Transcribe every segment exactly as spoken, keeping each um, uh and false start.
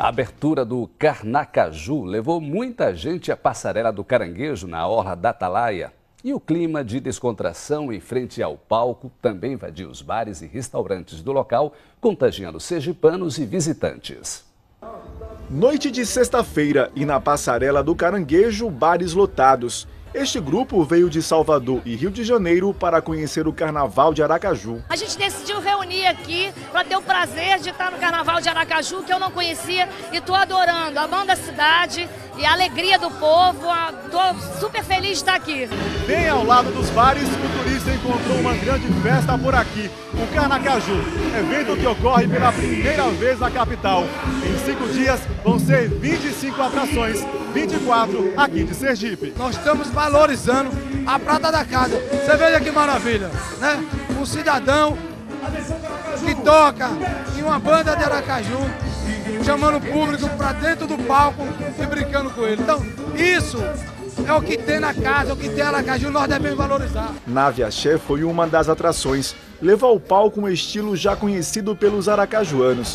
A abertura do Carnacaju levou muita gente à Passarela do Caranguejo, na Orla da Atalaia. E o clima de descontração em frente ao palco também invadiu os bares e restaurantes do local, contagiando sergipanos e visitantes. Noite de sexta-feira e na Passarela do Caranguejo, bares lotados. Este grupo veio de Salvador e Rio de Janeiro para conhecer o Carnaval de Aracaju. A gente decidiu reunir aqui para ter o prazer de estar no Carnaval de Aracaju, que eu não conhecia, e estou adorando a mão da cidade e a alegria do povo. Estou super feliz de estar aqui. Bem ao lado dos bares, o turista encontrou uma grande festa por aqui, o Carnacaju, evento que ocorre pela primeira vez na capital. Em cinco dias vão ser vinte e cinco atrações, vinte e quatro aqui de Sergipe. Nós estamos valorizando a prata da casa. Você veja que maravilha, né? Um cidadão que toca em uma banda de Aracaju, chamando o público para dentro do palco e brincando com ele. Então, isso é o que tem na casa, é o que tem em Aracaju, nós devemos valorizar. Nave Axé foi uma das atrações. Levou ao palco um estilo já conhecido pelos aracajuanos.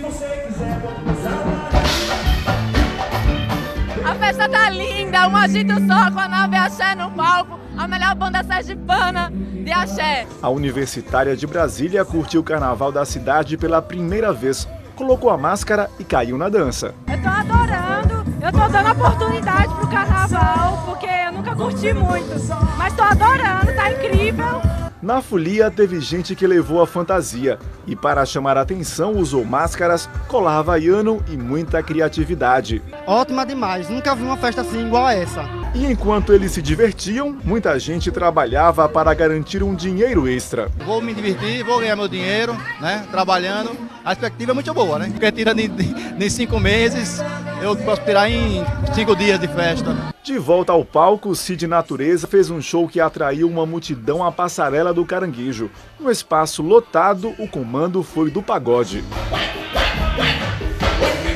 A festa tá linda, um agito só com a Nave Axé no palco, a melhor banda sergipana de axé. A universitária de Brasília curtiu o carnaval da cidade pela primeira vez. Colocou a máscara e caiu na dança. Eu tô adorando, eu tô dando oportunidade pro carnaval, porque eu nunca curti muito, mas tô adorando, tá incrível. Na folia teve gente que levou a fantasia e, para chamar a atenção, usou máscaras, colar havaiano e muita criatividade. Ótima demais, nunca vi uma festa assim igual a essa. E enquanto eles se divertiam, muita gente trabalhava para garantir um dinheiro extra. Vou me divertir, vou ganhar meu dinheiro, né, trabalhando. A expectativa é muito boa, né? Porque tira em cinco meses, eu posso tirar em cinco dias de festa. De volta ao palco, Cid Natureza fez um show que atraiu uma multidão à Passarela do Caranguejo. No espaço lotado, o comando foi do pagode.